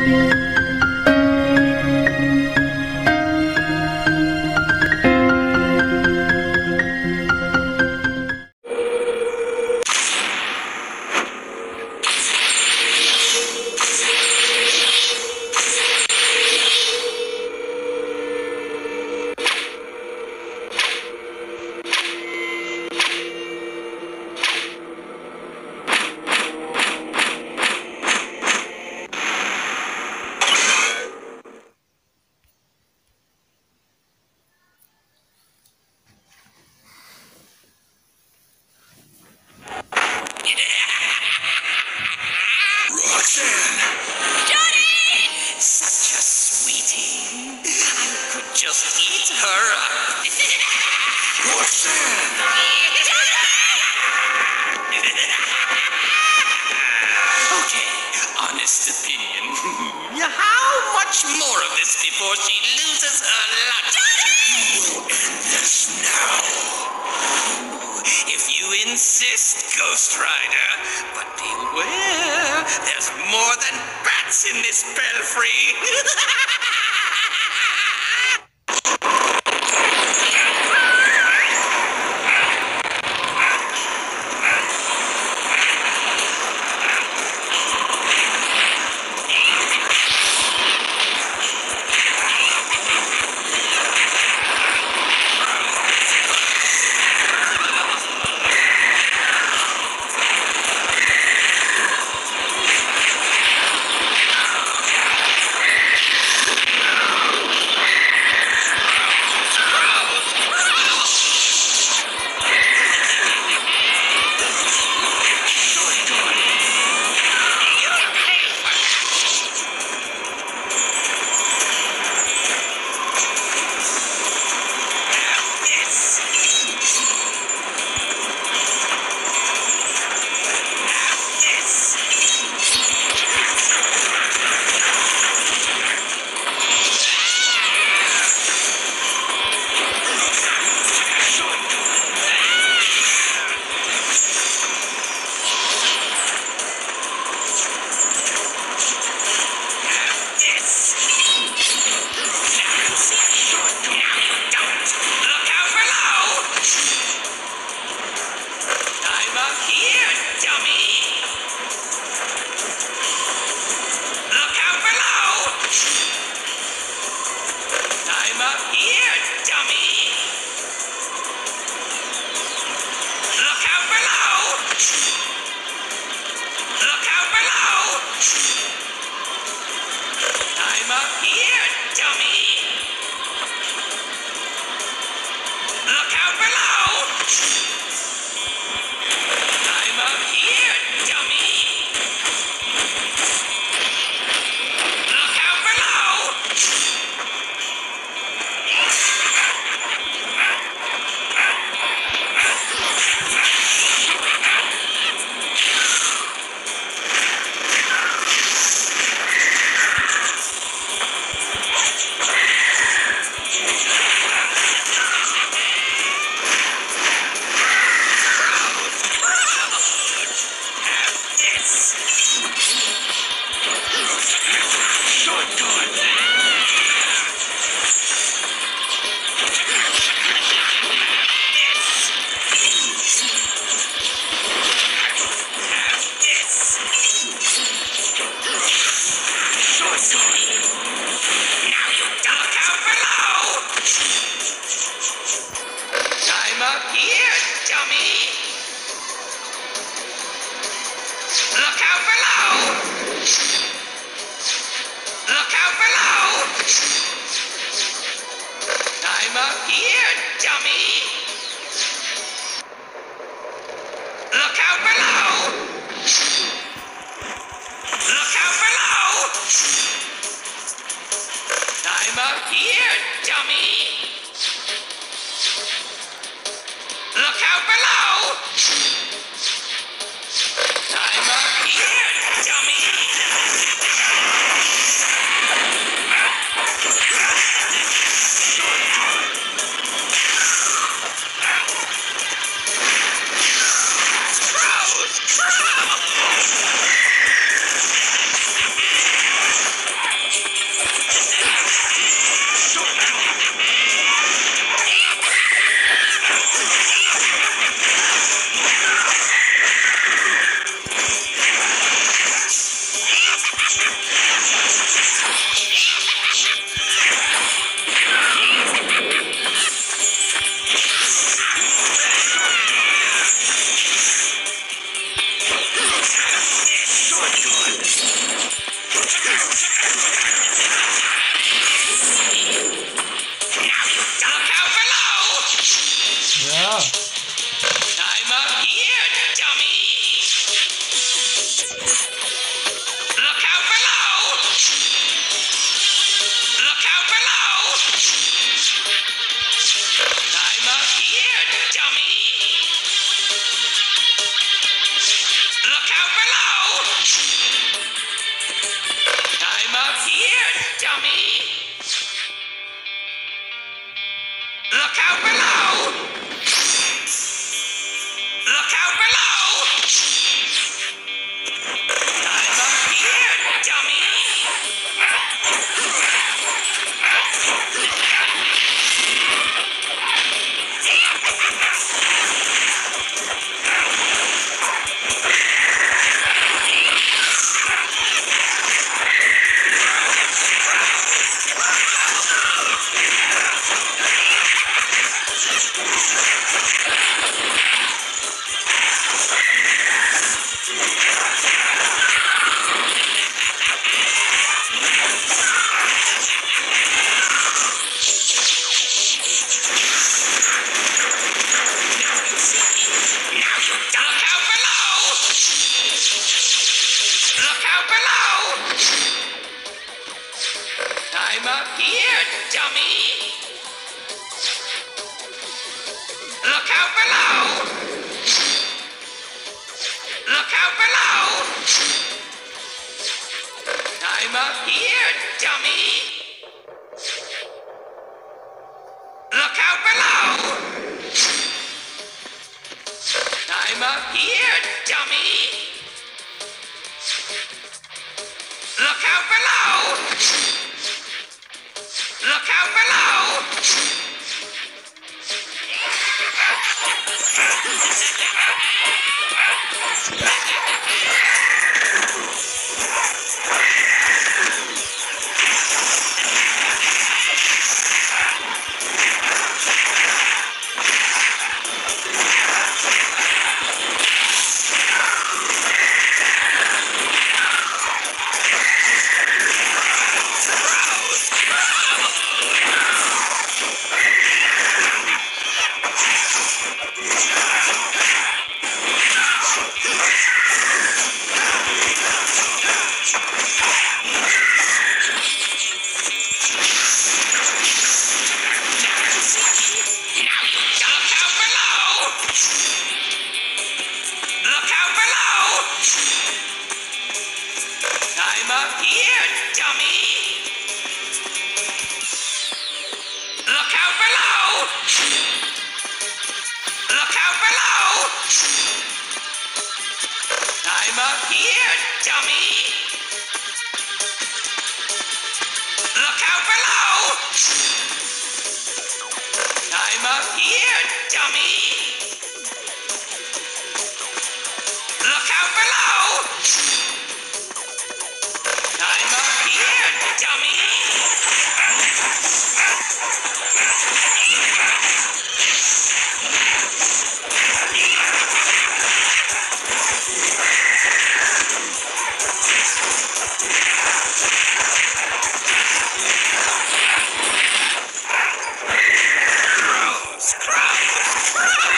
Before she loses her lunch. You will end this now. If you insist, Ghost Rider. But beware, there's more than bats in this belfry. Yeah. I'm up here, dummy! Look out below! Look out below! I'm up here, dummy! Look out below! I'm up here, dummy! Look out below! Look out below! I'm up here, dummy! I'm up here, dummy! Look out below! Look out below! I'm up here, dummy! Look out below! I'm up here, dummy! Look out below! Look out below! I'm up here, dummy! Look out below! Look out below! I'm up here, dummy! Look out below! I'm up here, dummy! Look out below! I'm up here, dummy! Crows! Crows! Crows!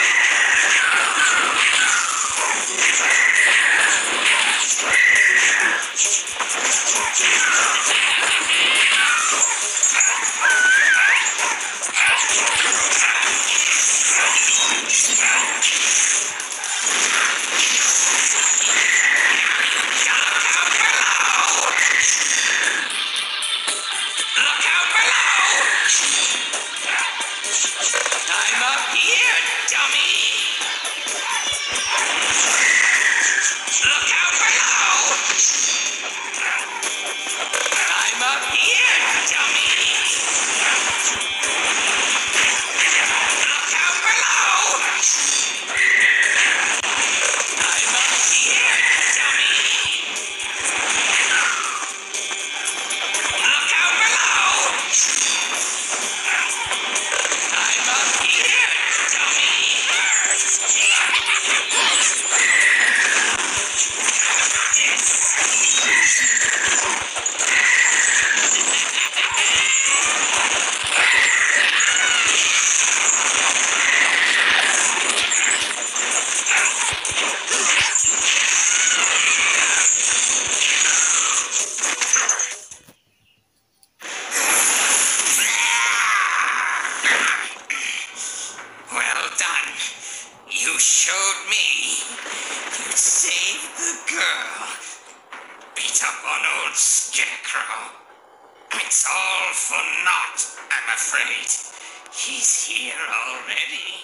tomorrow. It's all for naught, I'm afraid. He's here already.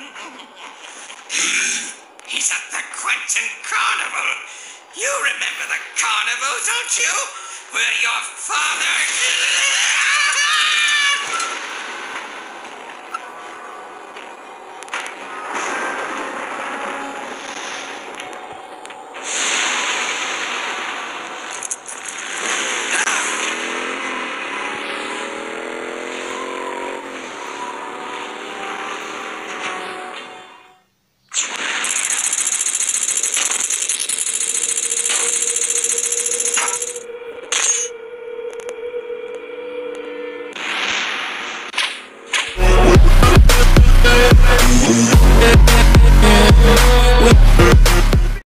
He's at the Quentin Carnival. You remember the carnival, don't you? Where your father...